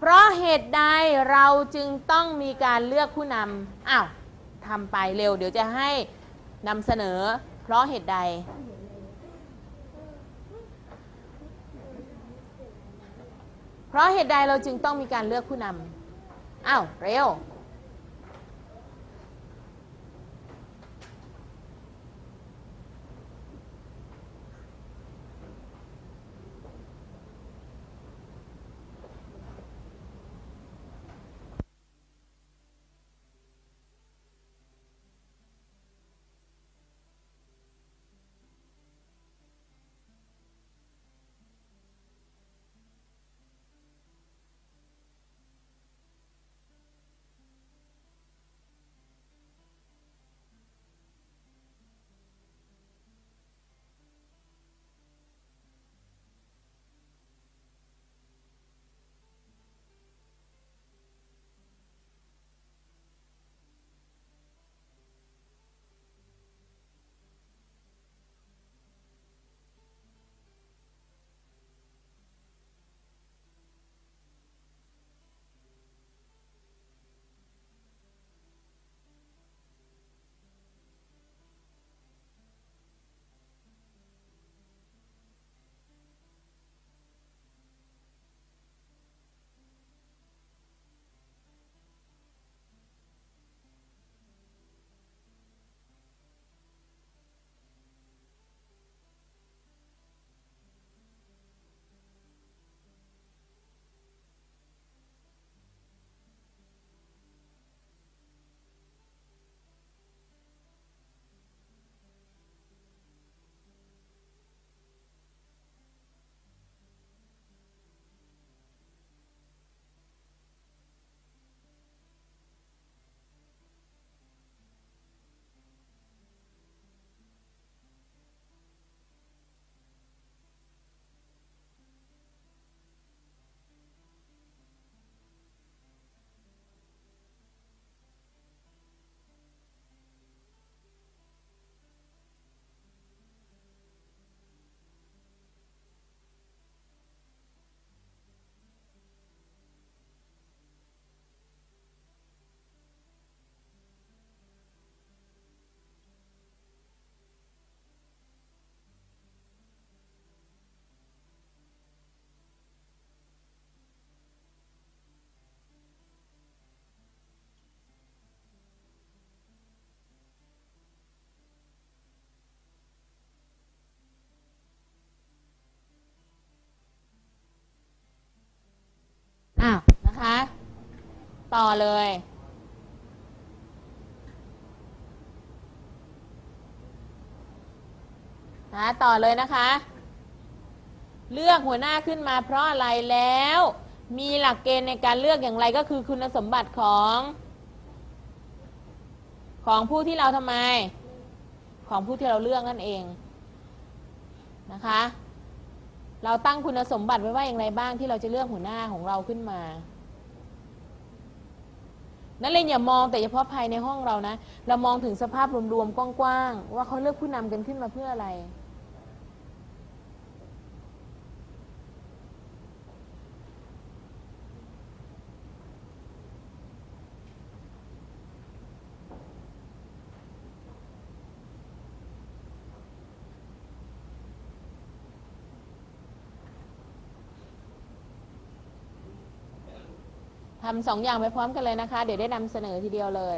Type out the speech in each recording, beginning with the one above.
เพราะเหตุใดเราจึงต้องมีการเลือกผู้นำอ้าวทำไปเร็วเดี๋ยวจะให้นำเสนอเพราะเหตุใดเพราะเหตุใดเราจึงต้องมีการเลือกผู้นำอ้าวเร็วอ้าวนะคะต่อเลยต่อเลยนะคะเลือกหัวหน้าขึ้นมาเพราะอะไรแล้วมีหลักเกณฑ์ในการเลือกอย่างไรก็คือคุณสมบัติของผู้ที่เราทำไมของผู้ที่เราเลือกนั่นเองนะคะเราตั้งคุณสมบัติไว้ว่าอย่างไรบ้างที่เราจะเลือกหัวหน้าของเราขึ้นมานักเรียนอย่ามองแต่เฉพาะภายในห้องเรานะเรามองถึงสภาพรวมๆกว้างๆว่าเขาเลือกผู้นำกันขึ้นมาเพื่ออะไรทำ2 อย่างไปพร้อมกันเลยนะคะเดี๋ยวได้นำเสนอทีเดียวเลย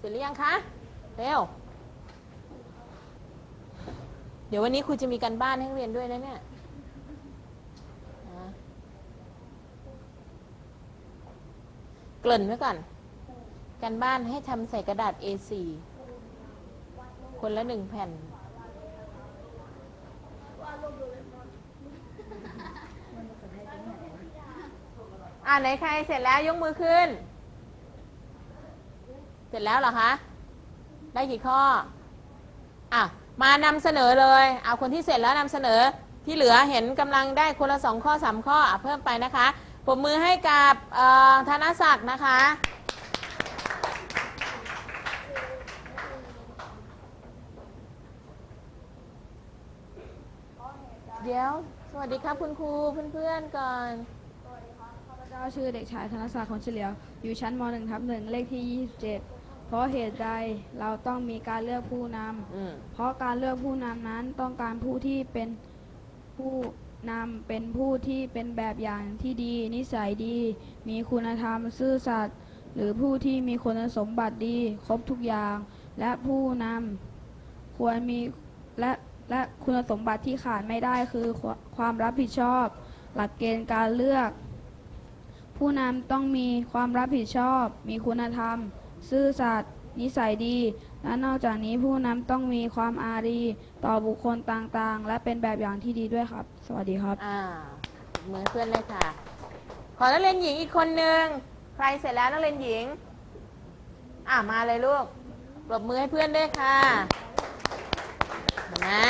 เสร็จหรือยังคะเร็วเดี๋ยววันนี้ครูจะมีการบ้านให้เรียนด้วยนะเนี่ยเกริ่นไว้ก่อนการบ้านให้ทำใส่กระดาษ A4 คนละ1 แผ่นไหนใครเสร็จแล้วยกมือขึ้นเสร็จแล้วเหรอคะได้กี่ข้อมานำเสนอเลยเอาคนที่เสร็จแล้วนำเสนอที่เหลือเห็นกำลังได้คนละ2 ข้อ 3 ข้อเพิ่มไปนะคะปรบมือให้กับธนศักดิ์นะคะเดี๋ยวสวัสดีครับคุณครูเพื่อนๆก่อนสวัสดีครับข้าพเจ้าชื่อเด็กชายธนศักดิ์ คนเฉลียวอยู่ชั้นม.1/1 เลขที่27เพราะเหตุใดเราต้องมีการเลือกผู้นำเพราะการเลือกผู้นำนั้นต้องการผู้ที่เป็นผู้นำเป็นผู้ที่เป็นแบบอย่างที่ดีนิสัยดีมีคุณธรรมซื่อสัตย์หรือผู้ที่มีคุณสมบัติดีครบทุกอย่างและผู้นำควรมีและคุณสมบัติที่ขาดไม่ได้คือความรับผิดชอบหลักเกณฑ์การเลือกผู้นำต้องมีความรับผิดชอบมีคุณธรรมซื่อสัตย์นิสัยดีและนอกจากนี้ผู้นำต้องมีความอารีต่อบุคคลต่างๆและเป็นแบบอย่างที่ดีด้วยครับสวัสดีครับเหมือนเพื่อนเลยค่ะขอนักเรียนหญิงอีกคนนึงใครเสร็จแล้วนักเรียนหญิงมาเลยลูกปรบมือให้เพื่อนด้วยค่ะนะ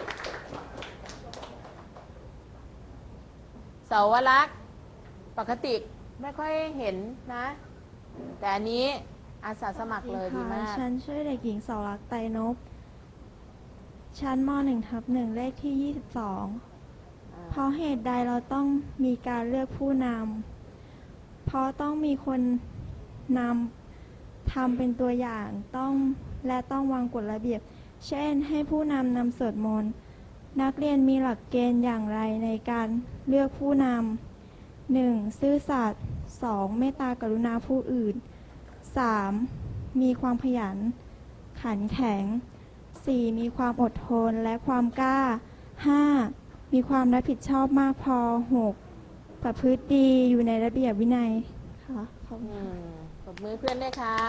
เสาวลักษณ์ปกติไม่ค่อยเห็นนะแต่อันนี้อาสาสมัครเลยดีมากฉันชื่อเด็กหญิงเสาวลักษณ์ไตรนพชั้นม.1/1 เลขที่22เพราะเหตุใดเราต้องมีการเลือกผู้นำเพราะต้องมีคนนำทำเป็นตัวอย่างต้องวางกฎระเบียบเช่นให้ผู้นำสวดมนต์นักเรียนมีหลักเกณฑ์อย่างไรในการเลือกผู้นำ1. ซื่อสัตย์ 2. เมตตากรุณาผู้อื่น 3. มีความขยันขันแข็ง 4. มีความอดทนและความกล้า 5. มีความรับผิดชอบมากพอ 6. ประพฤติดีอยู่ในระเบียบวินัยค่ะขอบคุณปรบมือเพื่อนด้วยค่ะ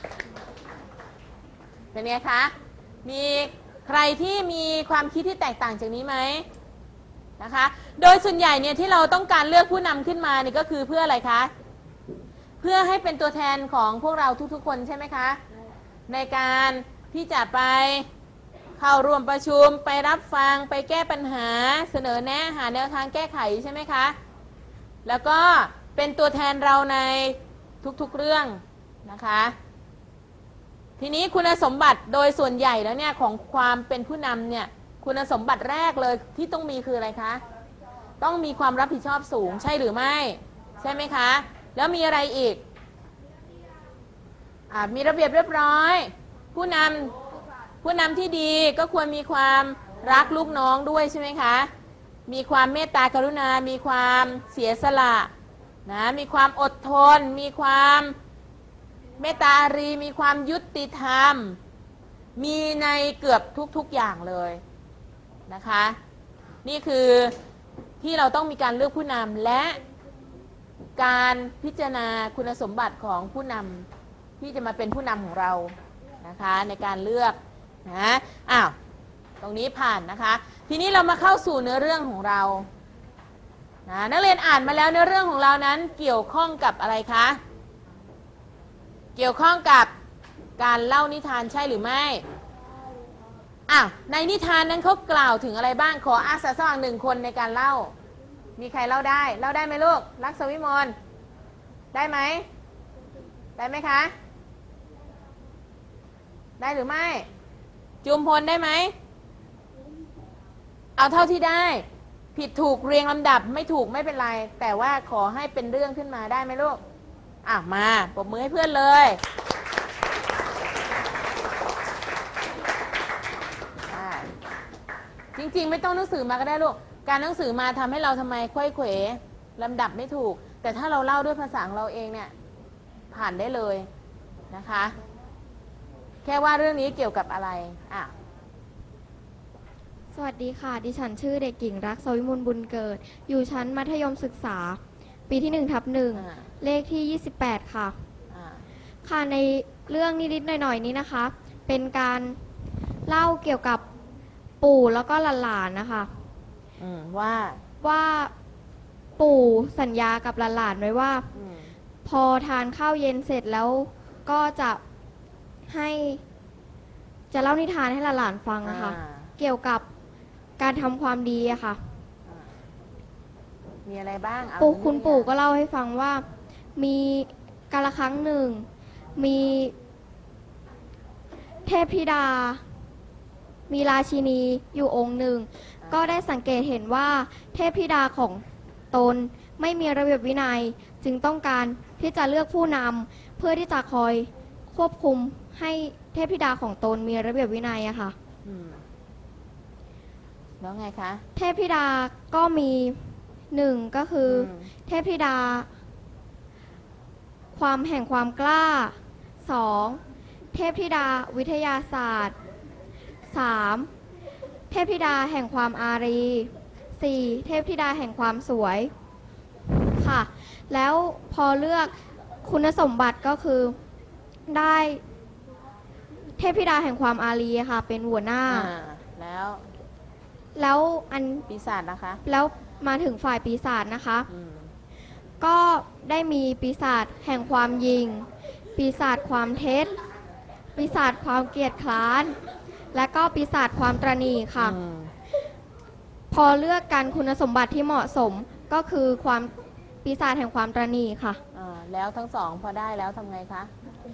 เป็นไงคะมีใครที่มีความคิดที่แตกต่างจากนี้ไหมนะคะโดยส่วนใหญ่เนี่ยที่เราต้องการเลือกผู้นำขึ้นมานี่ก็คือเพื่ออะไรคะเพื่อให้เป็นตัวแทนของพวกเราทุกๆคนใช่ไหมคะในการที่จะไปเข้าร่วมประชุมไปรับฟังไปแก้ปัญหาเสนอแนะหาแนวทางแก้ไขใช่ไหมคะแล้วก็เป็นตัวแทนเราในทุกๆเรื่องนะคะทีนี้คุณสมบัติโดยส่วนใหญ่แล้วเนี่ยของความเป็นผู้นำเนี่ยคุณสมบัติแรกเลยที่ต้องมีคืออะไรคะต้องมีความรับผิดชอบสูงใช่หรือไม่ใช่ไหมคะแล้วมีอะไรอีกมีระเบียบเรียบร้อยผู้นำที่ดีก็ควรมีความรักลูกน้องด้วยใช่ไหมคะมีความเมตตากรุณามีความเสียสละนะมีความอดทนมีความเมตตาอารีมีความยุติธรรมมีในเกือบทุกๆอย่างเลยนะคะนี่คือที่เราต้องมีการเลือกผู้นำและการพิจารณาคุณสมบัติของผู้นำที่จะมาเป็นผู้นำของเรานะคะในการเลือกนะตรงนี้ผ่านนะคะทีนี้เรามาเข้าสู่เนื้อเรื่องของเรานะนักเรียนอ่านมาแล้วเนื้อเรื่องของเรานั้นเกี่ยวข้องกับอะไรคะเกี่ยวข้องกับการเล่านิทานใช่หรือไม่ในนิทานนั้นเขากล่าวถึงอะไรบ้างขออาสาสมัคร1 คนในการเล่ามีใครเล่าได้ไหมลูกลักษวิมลได้ไหมคะได้หรือไม่จุมพลได้ไหมเอาเท่าที่ได้ผิดถูกเรียงลำดับไม่ถูกไม่เป็นไรแต่ว่าขอให้เป็นเรื่องขึ้นมาได้ไหมลูกมาปรบมือให้เพื่อนเลยจริงๆไม่ต้องหนังสือมาก็ได้ลูกการหนังสือมาทำให้เราทำไมค่อยเขวลำดับไม่ถูกแต่ถ้าเราเล่าด้วยภาษาของเราเองเนี่ยผ่านได้เลยนะคะแค่ว่าเรื่องนี้เกี่ยวกับอะไรอ่ะสวัสดีค่ะ ดิฉันชื่อเด็กหญิงรักษวิมลบุญเกิด อยู่ชั้นมัธยมศึกษา ปีที่1/1 เลขที่ 28 ค่ะ ค่ะในเรื่องนิดๆหน่อยๆนี้นะคะ เป็นการเล่าเกี่ยวกับปู่แล้วก็หลานๆนะคะ ว่าปู่สัญญากับหลานๆไว้ว่า พอทานข้าวเย็นเสร็จแล้วก็จะเล่านิทานให้หลานๆฟังนะคะ เกี่ยวกับการทำความดีอะค่ะมีอะไรบ้างคุณปู่ก็เล่าให้ฟังว่ามีกาลครั้งหนึ่ง มีเทพธิดา มีราชินีอยู่องค์หนึ่ง ก็ได้สังเกตเห็นว่าเทพธิดาของตนไม่มีระเบียบวินัย จึงต้องการที่จะเลือกผู้นำเพื่อที่จะคอยควบคุมให้เทพธิดาของตนมีระเบียบวินัยอะค่ะแล้วไงคะเทพธิดาก็มีหนึ่งก็คือเทพธิดาความแห่งความกล้า 2. เทพธิดาวิทยาศาสตร์ 3. เทพธิดาแห่งความอารี 4. เทพธิดาแห่งความสวยค่ะแล้วพอเลือกคุณสมบัติก็คือได้เทพธิดาแห่งความอารีค่ะเป็นหัวหน้าแล้วอันปีศาจนะคะแล้วมาถึงฝ่ายปีศาจนะคะก็ได้มีปีศาจแห่งความยิงปีศาจความเท็จปีศาจความเกียจคร้านและก็ปีศาจความตระหนี่ค่ะพอเลือกกันคุณสมบัติที่เหมาะสมก็คือความปีศาจแห่งความตระหนี่ค่ะแล้วทั้งสองพอได้แล้วทำไงคะ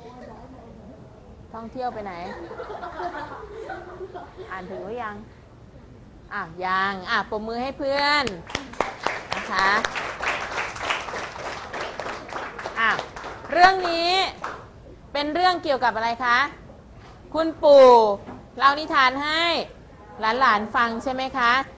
ท่องเที่ยวไปไหนอ่านถึงหรือยังยังปรบมือให้เพื่อนนะคะเรื่องนี้เป็นเรื่องเกี่ยวกับอะไรคะคุณปู่เล่านิทานให้หลานๆฟังใช่ไหมคะ